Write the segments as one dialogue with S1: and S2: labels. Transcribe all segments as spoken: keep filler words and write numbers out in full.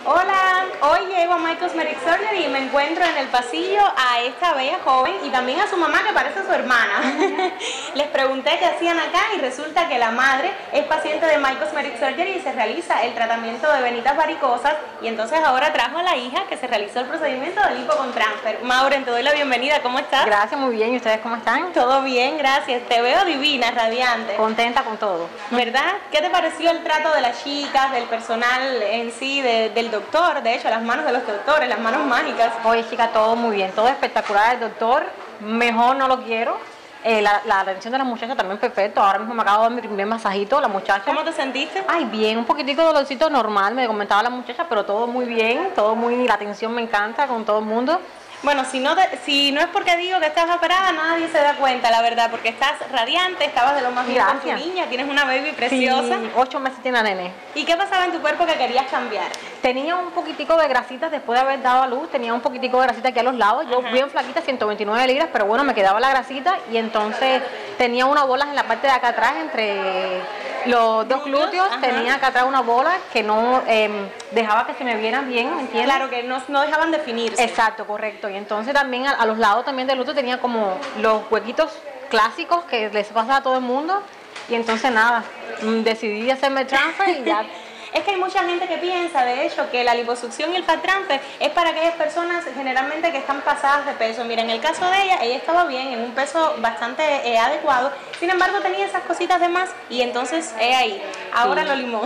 S1: Hola, hoy llego a My Cosmetic Surgery y me encuentro en el pasillo a esta bella joven y también a su mamá que parece su hermana. Les pregunté qué hacían acá y resulta que la madre es paciente de My Cosmetic Surgery y se realiza el tratamiento de venitas varicosas y entonces ahora trajo a la hija que se realizó el procedimiento de lipo con transfer. Maureen, te doy la bienvenida, ¿cómo estás?
S2: Gracias, muy bien. ¿Y ustedes cómo están?
S1: Todo bien, gracias. Te veo divina, radiante.
S2: Contenta con todo.
S1: ¿Verdad? ¿Qué te pareció el trato de las chicas, del personal en sí, de, del doctor? De hecho, las manos de los doctores, las manos mágicas.
S2: Oye, chica, todo muy bien, todo espectacular. El doctor, mejor no lo quiero. Eh, la, la atención de la muchacha también perfecto. Ahora mismo me acabo de dar mi primer masajito, la muchacha.
S1: ¿Cómo te sentiste?
S2: Ay, bien, un poquitico de dolorcito normal, me comentaba la muchacha, pero todo muy bien, todo muy, la atención me encanta con todo el mundo.
S1: Bueno, si no, te, si no es porque digo que estás operada, nadie se da cuenta, la verdad, porque estás radiante, estabas de lo más bien con tu niña, tienes una baby preciosa.
S2: Sí, ocho meses tiene la nene.
S1: ¿Y qué pasaba en tu cuerpo que querías cambiar?
S2: Tenía un poquitico de grasitas después de haber dado a luz, tenía un poquitico de grasita aquí a los lados. Yo
S1: Ajá.
S2: bien flaquita, ciento veintinueve libras, pero bueno, me quedaba la grasita y entonces tenía unas bolas en la parte de acá atrás, entre los dos glúteos,
S1: Ajá.
S2: tenía acá atrás una bola que no eh, dejaba que se me vieran bien, ¿entiendes?
S1: Claro, que no, no dejaban definirse.
S2: Exacto, correcto. Y entonces también a, a los lados también del glúteo tenía como los huequitos clásicos que les pasa a todo el mundo. Y entonces nada, decidí hacerme el transfer y ya.
S1: Es que hay mucha gente que piensa, de hecho, que la liposucción y el fat transfer es para aquellas personas generalmente que están pasadas de peso. Mira, en el caso de ella, ella estaba bien, en un peso bastante eh, adecuado, sin embargo tenía esas cositas de más y entonces es ahí, ahora sí lo limó.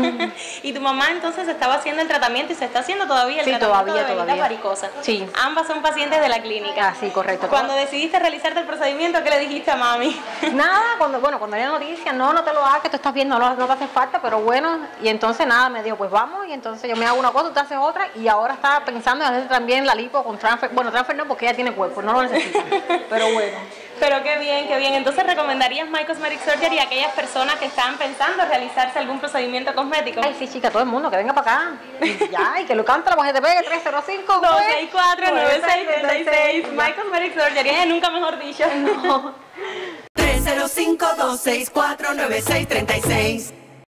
S1: Y tu mamá entonces estaba haciendo el tratamiento y se está haciendo todavía el
S2: sí,
S1: tratamiento
S2: todavía,
S1: de venitas varicosas.
S2: Sí.
S1: Ambas son pacientes de la clínica.
S2: Ah, sí, correcto.
S1: Cuando decidiste realizarte el procedimiento, ¿qué le dijiste a mami?
S2: Nada, cuando, bueno, cuando era noticia, no, no te lo hagas, que tú estás bien, no, no te hace falta, pero bueno, y entonces nada, me dijo, pues vamos, y entonces yo me hago una cosa, tú te haces otra, y ahora estaba pensando en hacer también la lipo con transfer. Bueno, transfer no, porque ella tiene cuerpo, no lo necesita, pero bueno.
S1: Pero qué bien, qué bien. Entonces, ¿recomendarías My Cosmetic Surgery a aquellas personas que están pensando realizarse algún procedimiento cosmético?
S2: Ay, sí, chica, todo el mundo, que venga para acá. Y ya, y que lo canta la voz de pegue, tres cero cinco,
S1: dos seis cuatro, nueve seis tres seis. My Cosmetic Surgery, eh, nunca mejor dicho.
S3: No. tres cero cinco, dos seis cuatro, nueve seis tres seis.